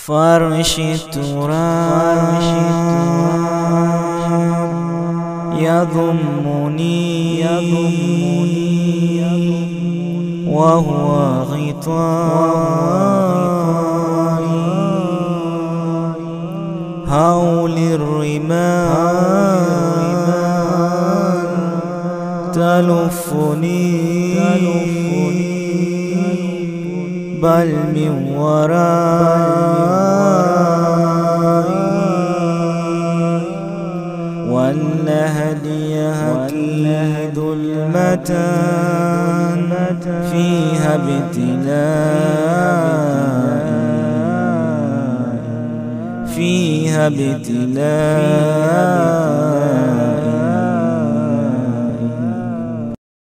فرش التراب يضمني وهو غطائي. هول الرمال تلفني بل من ورائي. والنهد يهكي ظلمة فيها ابتلاء